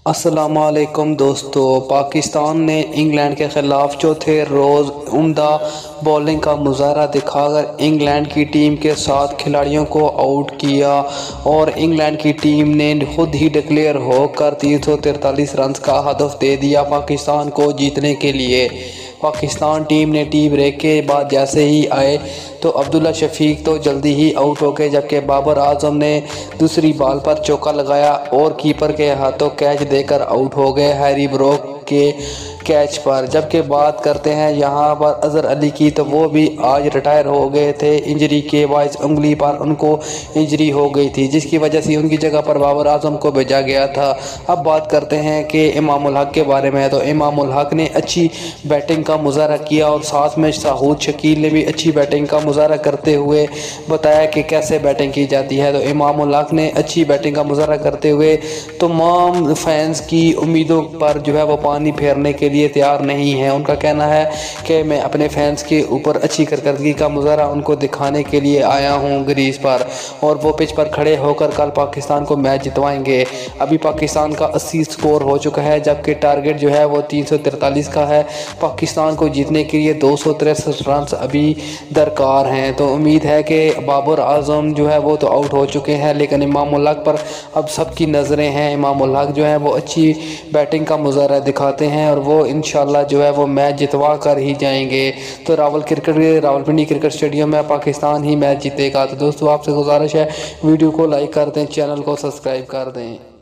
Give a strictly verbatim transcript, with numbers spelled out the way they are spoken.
अस्सलामुअलैकुम दोस्तों, पाकिस्तान ने इंग्लैंड के ख़िलाफ़ चौथे रोज़ उम्दा बॉलिंग का मुजाहरा दिखाकर इंग्लैंड की टीम के सात खिलाड़ियों को आउट किया और इंग्लैंड की टीम ने खुद ही डिक्लेयर होकर तीन सौ तैंतालीस रन का हदफ दे दिया पाकिस्तान को जीतने के लिए। पाकिस्तान टीम ने टी ब्रेक के बाद जैसे ही आए तो अब्दुल्ला शफीक तो जल्दी ही आउट हो गए, जबकि बाबर आजम ने दूसरी बॉल पर चौका लगाया और कीपर के हाथों कैच देकर आउट हो गए हैरी ब्रोक के कैच पर। जबकि बात करते हैं यहाँ पर अजहर अली की, तो वो भी आज रिटायर हो गए थे इंजरी के बायस। उंगली पर उनको इंजरी हो गई थी जिसकी वजह से उनकी जगह पर बाबर आजम को भेजा गया था। अब बात करते हैं कि इमामुल हक के बारे में, तो इमामुल हक ने अच्छी बैटिंग का मुजाहरा किया और साथ में साहूद शकील ने भी अच्छी बैटिंग का मुजाहरा करते हुए बताया कि कैसे बैटिंग की जाती है। तो इमामुल हक ने अच्छी बैटिंग का मुजाहरा करते हुए तमाम फैंस की उम्मीदों पर जो है वो पानी फेरने के लिए तैयार नहीं है। उनका कहना है कि मैं अपने फैंस के ऊपर अच्छी कारकर्दगी का मुजाहरा उनको दिखाने के लिए आया हूं ग्रीस पर, और वो पिच पर खड़े होकर कल पाकिस्तान को मैच जितवाएंगे। अभी पाकिस्तान का अस्सी स्कोर हो चुका है, जबकि टारगेट जो है वो तीन सौ तैंतालीस का है। पाकिस्तान को जीतने के लिए दो सौ तिरसठ रन अभी दरकार हैं। तो उम्मीद है कि बाबर आजम जो है वो तो आउट हो चुके हैं, लेकिन इमामुल हक पर अब सबकी नज़रें हैं। इमामुल हक जो है वो अच्छी बैटिंग का मुजाहरा दिखाते हैं और वो इंशाल्लाह जो है वो मैच जितवा कर ही जाएंगे। तो Rawal cricket Rawalpindi cricket stadium में पाकिस्तान ही मैच जीतेगा। तो दोस्तों आपसे गुजारिश है वीडियो को लाइक कर दें, चैनल को सब्सक्राइब कर दें।